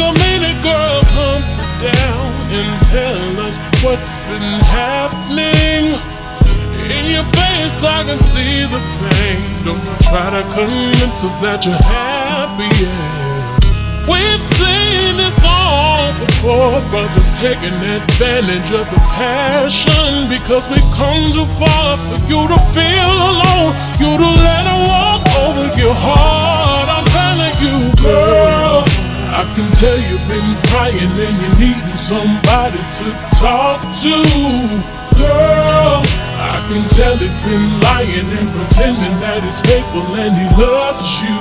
a minute, girl, come sit down and tell us what's been happening. In your face I can see the pain. Don't you try to convince us that you're happy, yeah. We've seen this all before, brothers taking advantage of the passion. Because we've come too far for you to feel alone, you to let her walk over your heart. I'm telling you, girl, I can tell you've been crying and you're needing somebody to talk to. Girl, I can tell he's been lying and pretending that he's faithful and he loves you.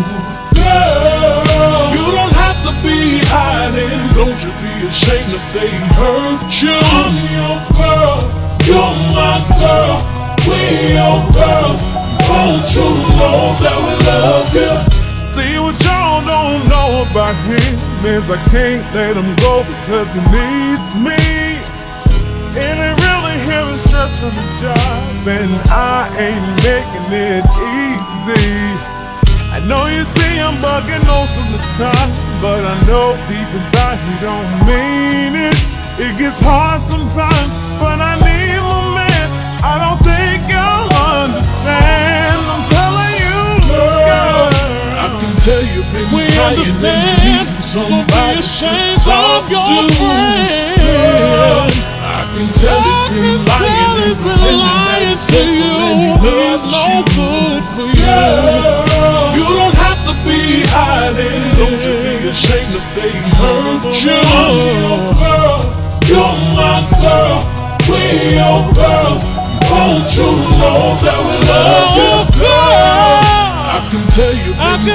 Girl, you don't have to be hiding. Don't you be ashamed to say he hurt you. I'm your girl, you're my girl, we're your girls. Want you to know that we love you. See, what y'all don't know about him is I can't let him go because he needs me. It ain't really him, it's just from his job, and I ain't making it easy. I know you see I'm bugging most of the time, but I know deep inside he don't mean it. It gets hard sometimes, but I need my man. I don't think you'll understand. I'm telling you, girl, I can tell you've been we crying understand. And Don't be ashamed of your friend. Girl, I can tell he's been lying and pretending that he's to you. He's no good for you. You don't have to be hiding. Don't you be ashamed to say he hurt you. I'm your girl, you're my girl, we're your girls. Want you to know that we love you. Girl, I can tell you've been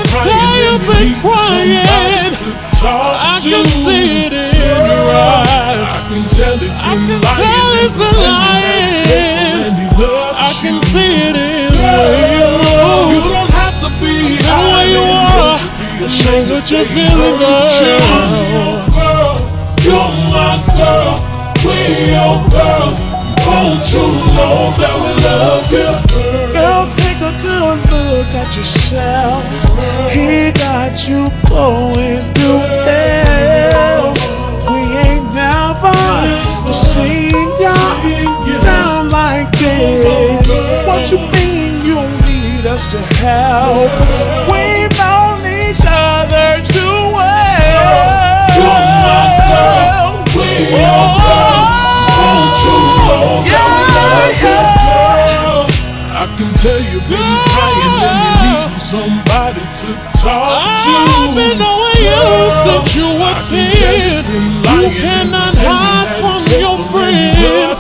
crying and you need somebody to talk to. I can see it in your eyes. I can tell he's been lying and pretending that he's faithful and he loves you. I can see it in the way you move. You don't have to be the way you are. Know what you're feeling, girl. I'm your girl, you're my girl, we're your girls. Want you to know that we love you. Girl, take a good look at yourself. He got you going through hell. We ain't never seen you down like this. What you mean you need us to help? We've known each other too well. You're my girl, we're your girls. Want you to know that we love you. Girl, I can tell you've been crying and you need somebody to talk to. I've been knowing you since you were 10. You cannot hide from your friend.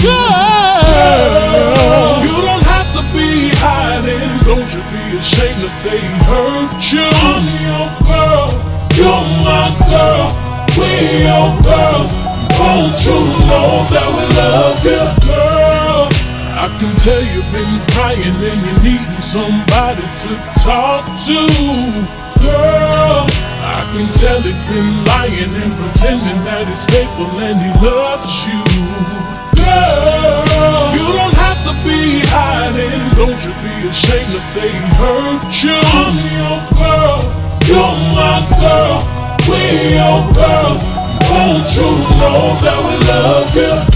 Girl, you don't have to be hiding. Don't you be ashamed to say he hurt you. I'm your girl, you're my girl, we're your girls. Want you to know that we love you. Girl, I can tell you've been crying and you're needing somebody to talk to. Girl, I can tell he's been lying and pretending that he's faithful and he loves you. Girl, you don't have to be hiding. Don't you be ashamed to say he hurt you. I'm your girl, you're my girl, we're your girls. Want you to know that we love you.